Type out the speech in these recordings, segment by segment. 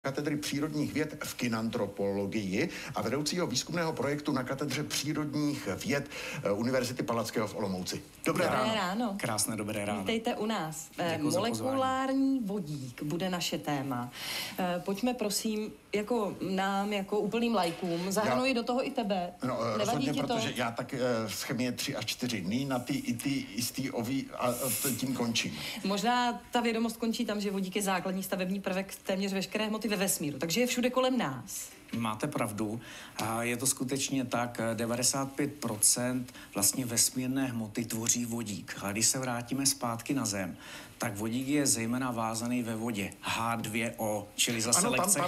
katedry přírodních věd v kinantropologii a vedoucího výzkumného projektu na katedře přírodních věd Univerzity Palackého v Olomouci. Dobré ráno. Krásné dobré ráno. Vítejte u nás. Děkuji Molekulární vodík bude naše téma. Pojďme prosím, jako úplným lajkům, zahrnuji do toho i tebe. No, rozhodně, protože já tak z chemie 3 až 4 dny na ty jistý oví a tím končím. Možná ta vědomost končí tam, že vodík je základní stavební prvek téměř veškeré hmoty ve vesmíru, takže je všude kolem nás. Máte pravdu. A je to skutečně tak, 95% vlastně vesmírné hmoty tvoří vodík. A když se vrátíme zpátky na Zem, tak vodík je zejména vázaný ve vodě. H2O, čili zase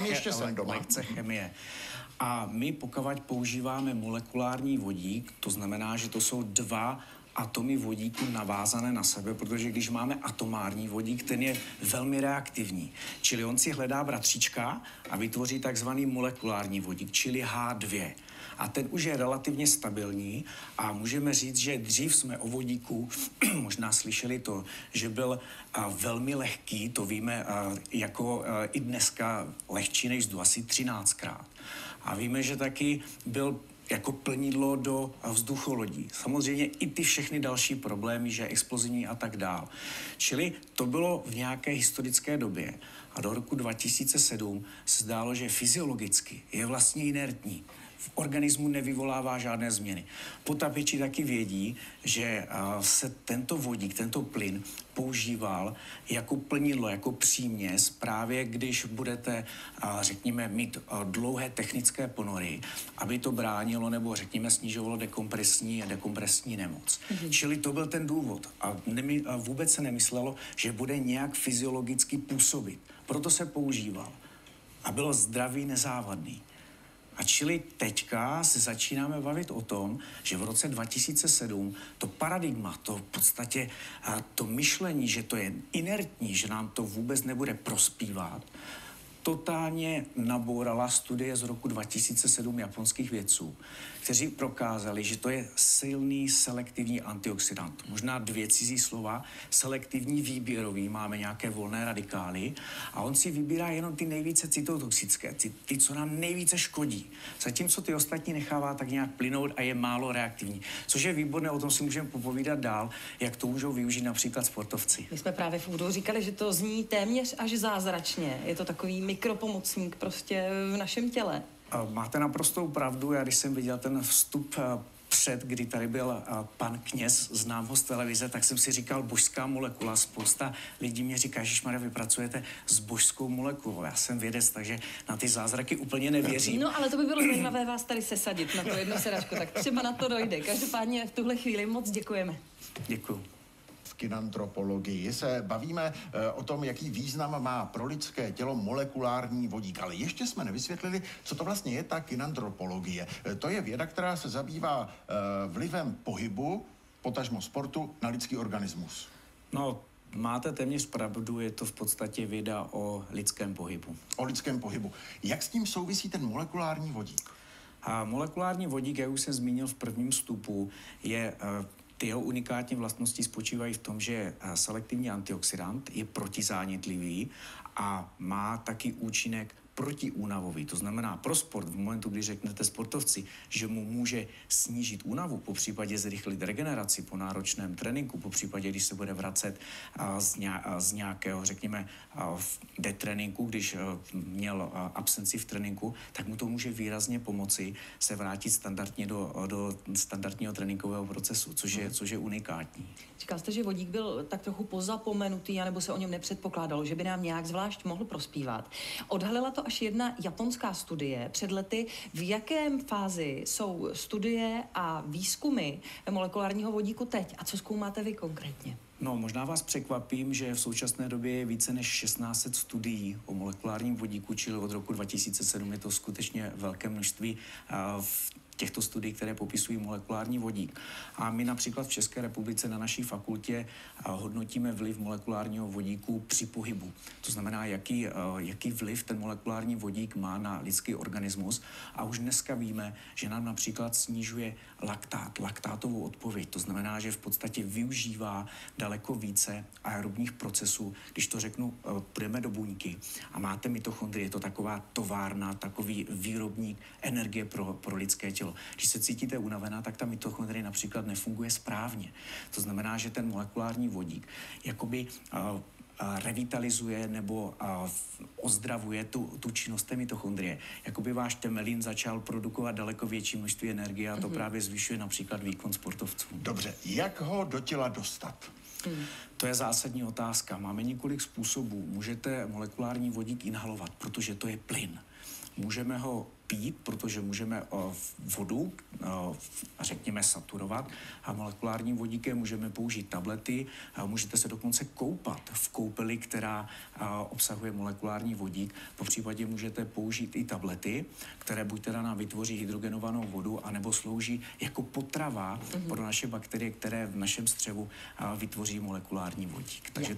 lekce chemie. A my pokud používáme molekulární vodík, to znamená, že to jsou dva atomy vodíku navázané na sebe, protože když máme atomární vodík, ten je velmi reaktivní. Čili on si hledá bratříčka a vytvoří takzvaný molekulární vodík, čili H2. A ten už je relativně stabilní a můžeme říct, že dřív jsme o vodíku možná slyšeli to, že byl velmi lehký, to víme i dneska lehčí než vzduch, asi 13krát. A víme, že taky byl jako plnidlo do vzducholodí. Samozřejmě i ty všechny další problémy, že je explozivní a tak dál. Čili to bylo v nějaké historické době. A do roku 2007 se zdálo, že fyziologicky je vlastně inertní. V organismu nevyvolává žádné změny. Potapiči taky vědí, že se tento vodík, tento plyn používal jako plnidlo, jako příměs, právě když budete, řekněme, mít dlouhé technické ponory, aby to bránilo nebo, řekněme, snižovalo dekompresní nemoc. Čili to byl ten důvod. A vůbec se nemyslelo, že bude nějak fyziologicky působit. Proto se používal. A bylo zdravý, nezávadný. A čili teďka se začínáme bavit o tom, že v roce 2007 to paradigma, to v podstatě to myšlení, že to je inertní, že nám to vůbec nebude prospívat, totálně nabourala studie z roku 2007 japonských vědců, kteří prokázali, že to je silný selektivní antioxidant. Možná 2 cizí slova, selektivní výběrový, máme nějaké volné radikály a on si vybírá jenom ty nejvíce cytotoxické, ty, co nám nejvíce škodí. Zatímco ty ostatní nechává tak nějak plynout a je málo reaktivní. Což je výborné, o tom si můžeme popovídat dál, jak to můžou využít například sportovci. My jsme právě v úvodu říkali, že to zní téměř až zázračně. Je to takový mikropomocník prostě v našem těle. Máte naprostou pravdu. Já když jsem viděl ten vstup kdy tady byl pan kněz, znám ho z televize, tak jsem si říkal božská molekula. Spousta lidí mě říká, ježišmarja, vy pracujete s božskou molekulou. Já jsem vědec, takže na ty zázraky úplně nevěřím. No, ale to by bylo zajímavé vás tady sesadit na to jedno sedačko, tak třeba na to dojde. Každopádně v tuhle chvíli moc děkujeme. Děkuju. V kinantropologii se bavíme o tom, jaký význam má pro lidské tělo molekulární vodík. Ale ještě jsme nevysvětlili, co to vlastně je ta kinantropologie. To je věda, která se zabývá vlivem pohybu, potažmo sportu, na lidský organismus. No, máte téměř pravdu, je to v podstatě věda o lidském pohybu. O lidském pohybu. Jak s tím souvisí ten molekulární vodík? A molekulární vodík, jak už jsem zmínil v prvním vstupu, je ty jeho unikátní vlastnosti spočívají v tom, že je selektivní antioxidant, je protizánětlivý a má taky účinek protiúnavový. To znamená pro sport, v momentu, kdy řeknete sportovci, že mu může snížit únavu, po případě zrychlit regeneraci po náročném tréninku, po případě, když se bude vracet z nějakého, řekněme, detréninku, když měl absenci v tréninku, tak mu to může výrazně pomoci se vrátit standardně do standardního tréninkového procesu, což je unikátní. Říkal jste, že vodík byl tak trochu pozapomenutý, anebo se o něm nepředpokládalo, že by nám nějak zvlášť mohl prospívat. Odhalila to až jedna japonská studie před lety. V jakém fázi jsou studie a výzkumy molekulárního vodíku teď? A co zkoumáte vy konkrétně? No, možná vás překvapím, že v současné době je více než 1600 studií o molekulárním vodíku, čili od roku 2007 je to skutečně velké množství. těchto studií, které popisují molekulární vodík. A my například v České republice na naší fakultě hodnotíme vliv molekulárního vodíku při pohybu. To znamená, jaký vliv ten molekulární vodík má na lidský organismus. A už dneska víme, že nám například snižuje laktátovou odpověď. To znamená, že v podstatě využívá daleko více aerobních procesů. Když to řeknu, půjdeme do buňky a máte mitochondrie, je to taková továrna, takový výrobník energie pro lidské tělo. Když se cítíte unavená, tak ta mitochondrie například nefunguje správně. To znamená, že ten molekulární vodík jakoby revitalizuje nebo ozdravuje tu činnost té mitochondrie. Jakoby váš temelín začal produkovat daleko větší množství energie a to právě zvyšuje například výkon sportovců. Dobře, jak ho do těla dostat? To je zásadní otázka. Máme několik způsobů. Můžete molekulární vodík inhalovat, protože to je plyn. Můžeme ho pít, protože můžeme vodu, řekněme, saturovat a molekulárním vodíkem můžeme použít tablety. Můžete se dokonce koupat v koupeli, která obsahuje molekulární vodík. Popřípadě můžete použít i tablety, které buď teda nám vytvoří hydrogenovanou vodu, anebo slouží jako potrava pro naše bakterie, které v našem střevu vytvoří molekulární vodík. Takže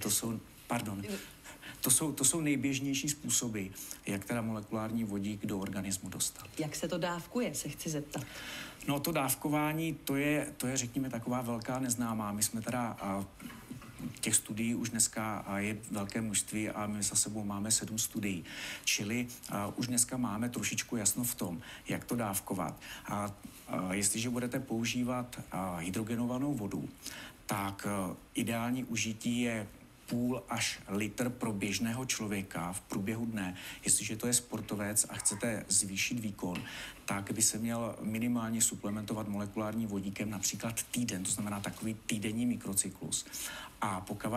to jsou nejběžnější způsoby, jak teda molekulární vodík do organismu dostat. Jak se to dávkuje, se chci zeptat. No to dávkování, to je řekněme taková velká neznámá. My jsme teda těch studií už dneska je velké množství a my za sebou máme 7 studií. Čili už dneska máme trošičku jasno v tom, jak to dávkovat. Jestliže budete používat hydrogenovanou vodu, tak ideální užití je 0,5 až litr pro běžného člověka v průběhu dne. Jestliže to je sportovec a chcete zvýšit výkon, tak by se měl minimálně suplementovat molekulárním vodíkem například týden, to znamená takový týdenní mikrocyklus. A pokud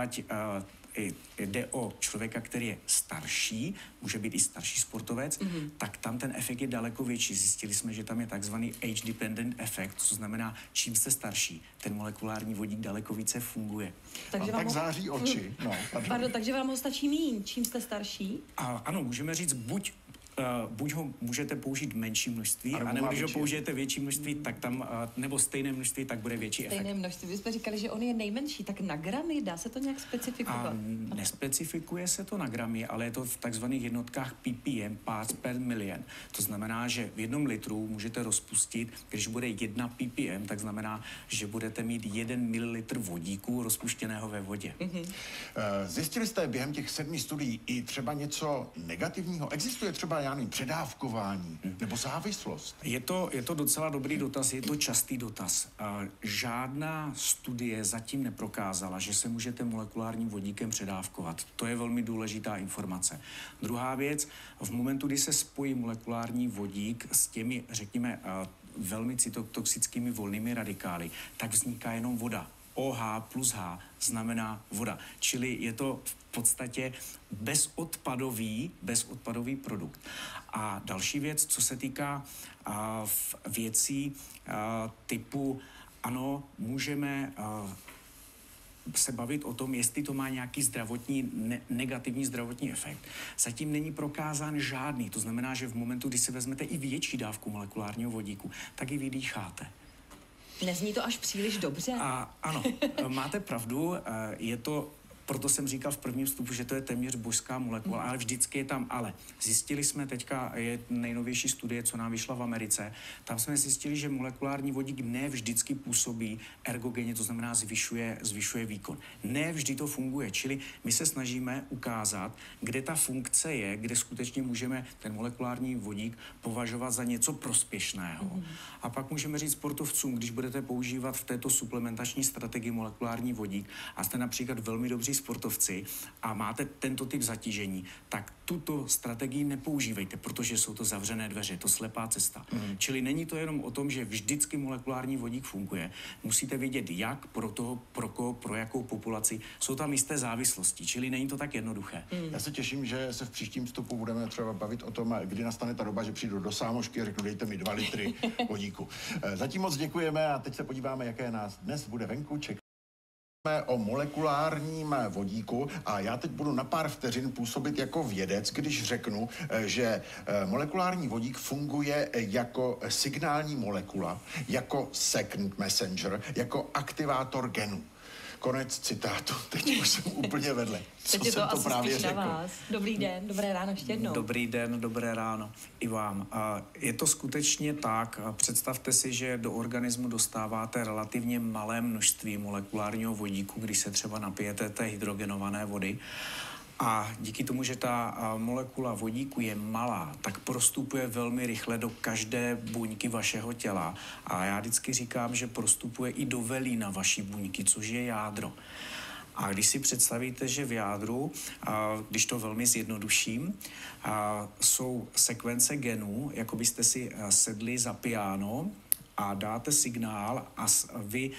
jde o člověka, který je starší, může být i starší sportovec, tak tam ten efekt je daleko větší. Zjistili jsme, že tam je takzvaný age-dependent efekt, to znamená, čím jste starší, ten molekulární vodík daleko více funguje. Takže tak září oči. No, pardon, takže vám ho stačí míň, čím jste starší? Ano, můžeme říct, buď ho můžete použít menší množství, anebo když ho použijete větší množství, tak tam, nebo stejné množství, tak bude větší efekt. Stejné množství. Vy jsme říkali, že on je nejmenší, tak na gramy, dá se to nějak specifikovat? Nespecifikuje se to na gramy, ale je to v takzvaných jednotkách ppm, parts per million. To znamená, že v 1 litru můžete rozpustit, když bude 1 ppm, tak znamená, že budete mít 1 ml vodíku rozpuštěného ve vodě. Zjistili jste během těch 7 studií i třeba něco negativního? Existuje třeba předávkování nebo závislost? Je to docela dobrý dotaz, je to častý dotaz. Žádná studie zatím neprokázala, že se můžete molekulárním vodíkem předávkovat. To je velmi důležitá informace. Druhá věc, v momentu, kdy se spojí molekulární vodík s těmi, řekněme, velmi cytotoxickými volnými radikály, tak vzniká jenom voda. OH plus H znamená voda. Čili je to v podstatě bezodpadový produkt. A další věc, co se týká věcí typu, ano, můžeme se bavit o tom, jestli to má nějaký negativní zdravotní efekt. Zatím není prokázán žádný. To znamená, že v momentu, kdy si vezmete i větší dávku molekulárního vodíku, tak ji vydýcháte. Nezní to až příliš dobře? Ano, máte pravdu, je to, proto jsem říkal v prvním vstupu, že to je téměř božská molekula, ale vždycky je tam ale. Zjistili jsme teďka, je nejnovější studie, co nám vyšla v Americe, tam jsme zjistili, že molekulární vodík ne vždycky působí ergogenně, to znamená zvyšuje výkon. Ne vždy to funguje, čili my se snažíme ukázat, kde ta funkce je, kde skutečně můžeme ten molekulární vodík považovat za něco prospěšného. A pak můžeme říct sportovcům, když budete používat v této suplementační strategii molekulární vodík a jste například velmi dobří sportovci a máte tento typ zatížení, tak tuto strategii nepoužívejte, protože jsou to zavřené dveře, je to slepá cesta. Čili není to jenom o tom, že vždycky molekulární vodík funguje. Musíte vědět, jak, pro koho, pro jakou populaci. Jsou tam jisté závislosti, čili není to tak jednoduché. Já se těším, že se v příštím vstupu budeme třeba bavit o tom, kdy nastane ta doba, že přijdu do sámošky a řeknu, dejte mi 2 litry vodíku. Zatím moc děkujeme a teď se podíváme, jaké nás dnes bude venku čekat. O molekulárním vodíku a já teď budu na pár vteřin působit jako vědec, když řeknu, že molekulární vodík funguje jako signální molekula, jako second messenger, jako aktivátor genů. Konec citátu. Teď už jsem úplně vedle. Teď je to asi spíš na vás. Dobrý den, dobré ráno ještě jednou. Dobrý den, dobré ráno i vám. Je to skutečně tak. Představte si, že do organismu dostáváte relativně malé množství molekulárního vodíku, když se třeba napijete té hydrogenované vody. A díky tomu, že ta molekula vodíku je malá, tak prostupuje velmi rychle do každé buňky vašeho těla. A já vždycky říkám, že prostupuje i do velína vaší buňky, což je jádro. A když si představíte, že v jádru, když to velmi zjednoduším, jsou sekvence genů, jako byste si sedli za piano a dáte signál a vy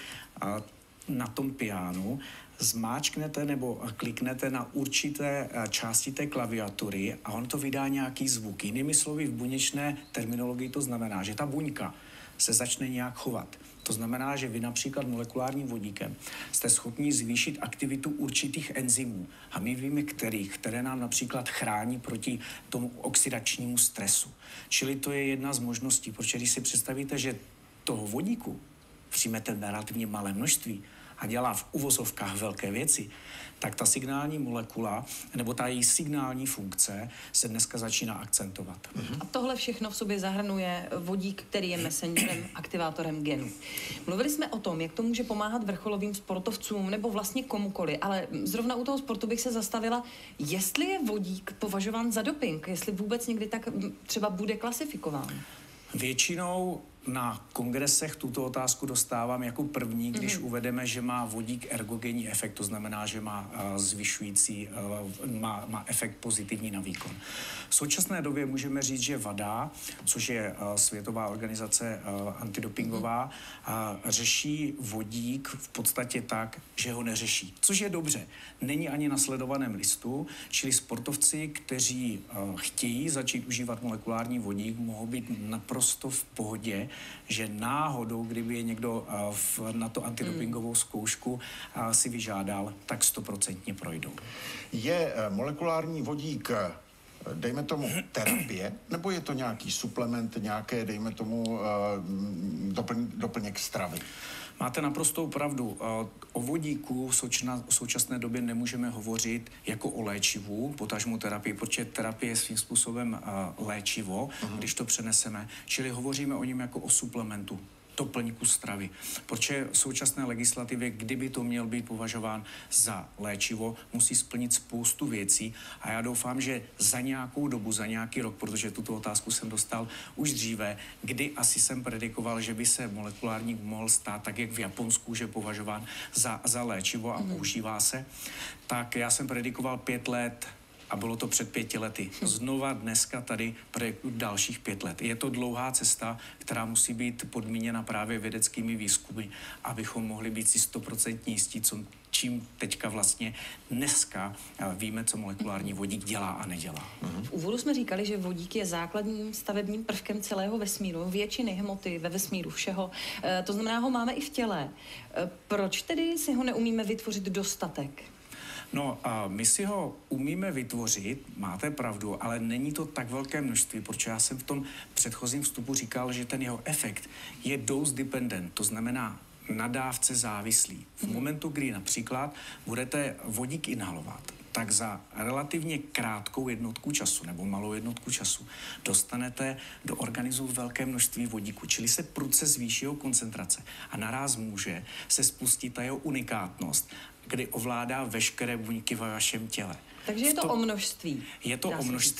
na tom pianu zmáčknete nebo kliknete na určité části té klaviatury a on to vydá nějaký zvuk. Jinými slovy, v buněčné terminologii to znamená, že ta buňka se začne nějak chovat. To znamená, že vy například molekulárním vodíkem jste schopni zvýšit aktivitu určitých enzymů. A my víme, které nám například chrání proti tomu oxidačnímu stresu. Čili to je jedna z možností, protože když si představíte, že toho vodíku přijmete relativně malé množství a dělá v uvozovkách velké věci, tak ta signální molekula nebo ta její signální funkce se dneska začíná akcentovat. A tohle všechno v sobě zahrnuje vodík, který je messengerem, aktivátorem genů. Mluvili jsme o tom, jak to může pomáhat vrcholovým sportovcům nebo vlastně komukoli, ale zrovna u toho sportu bych se zastavila, jestli je vodík považován za doping, jestli vůbec někdy tak třeba bude klasifikován. Většinou na kongresech tuto otázku dostávám jako první, když uvedeme, že má vodík ergogenní efekt, to znamená, že má zvyšující, má efekt pozitivní na výkon. V současné době můžeme říct, že WADA, což je Světová organizace antidopingová, řeší vodík v podstatě tak, že ho neřeší. Což je dobře. Není ani na sledovaném listu, čili sportovci, kteří chtějí začít užívat molekulární vodík, mohou být naprosto v pohodě, že náhodou, kdyby je někdo na to antidopingovou zkoušku si vyžádal, tak 100% projdou. Je molekulární vodík, dejme tomu, terapie, nebo je to nějaký suplement, nějaké, dejme tomu, doplněk stravy? Máte naprostou pravdu. O vodíku v současné době nemůžeme hovořit jako o léčivu, potažmu terapii, protože terapie je svým způsobem léčivo, když to přeneseme. Čili hovoříme o něm jako o suplementu, doplňku stravy. Protože v současné legislativě, kdyby to měl být považován za léčivo, musí splnit spoustu věcí a já doufám, že za nějakou dobu, za nějaký rok, protože tuto otázku jsem dostal už dříve, kdy asi jsem predikoval, že by se molekulárník mohl stát tak, jak v Japonsku, že je považován za léčivo a používá se, tak já jsem predikoval 5 let a bylo to před 5 lety. Znova dneska tady dalších 5 let. Je to dlouhá cesta, která musí být podmíněna právě vědeckými výzkumy, abychom mohli být si 100% jistí, čím teďka vlastně dneska víme, co molekulární vodík dělá a nedělá. V úvodu jsme říkali, že vodík je základním stavebním prvkem celého vesmíru, většiny hmoty ve vesmíru, všeho. To znamená, ho máme i v těle. Proč tedy si ho neumíme vytvořit dostatek? No, my si ho umíme vytvořit, máte pravdu, ale není to tak velké množství, protože já jsem v tom předchozím vstupu říkal, že ten jeho efekt je dose dependent, to znamená na dávce závislý. V momentu, kdy například budete vodík inhalovat, tak za relativně krátkou jednotku času nebo malou jednotku času dostanete do organismu velké množství vodíku, čili se prudce zvýší jeho koncentrace a naráz může se spustit ta jeho unikátnost, kdy ovládá veškeré buňky ve vašem těle. Takže je to o množství. Je to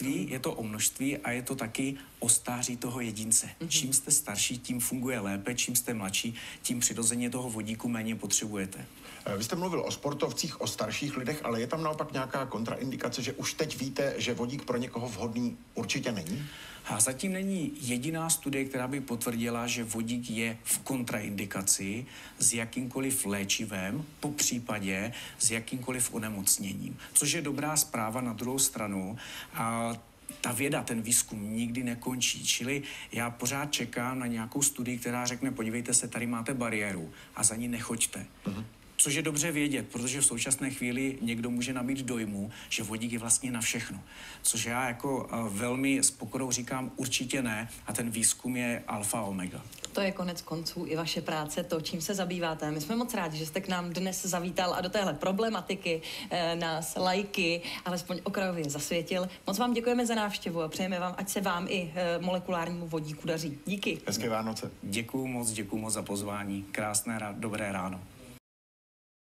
o množství a je to taky o stáří toho jedince. Čím jste starší, tím funguje lépe, čím jste mladší, tím přirozeně toho vodíku méně potřebujete. Vy jste mluvil o sportovcích, o starších lidech, ale je tam naopak nějaká kontraindikace, že už teď víte, že vodík pro někoho vhodný určitě není? A zatím není jediná studie, která by potvrdila, že vodík je v kontraindikaci s jakýmkoliv léčivem, po případě s jakýmkoliv onemocněním. Což je dobrá zpráva na druhou stranu. Ta věda, ten výzkum nikdy nekončí. Čili já pořád čekám na nějakou studii, která řekne, podívejte se, tady máte bariéru a za ní nechoďte. Což je dobře vědět, protože v současné chvíli někdo může nabít dojmu, že vodík je vlastně na všechno. Což já jako velmi s pokorou říkám určitě ne a ten výzkum je alfa a omega. To je konec konců i vaše práce, to, čím se zabýváte. My jsme moc rádi, že jste k nám dnes zavítal a do téhle problematiky nás lajky alespoň okrajově zasvětil. Moc vám děkujeme za návštěvu a přejeme vám, ať se vám i molekulárnímu vodíku daří. Díky. Hezké Vánoce. Děkuju moc za pozvání. Krásné, dobré ráno.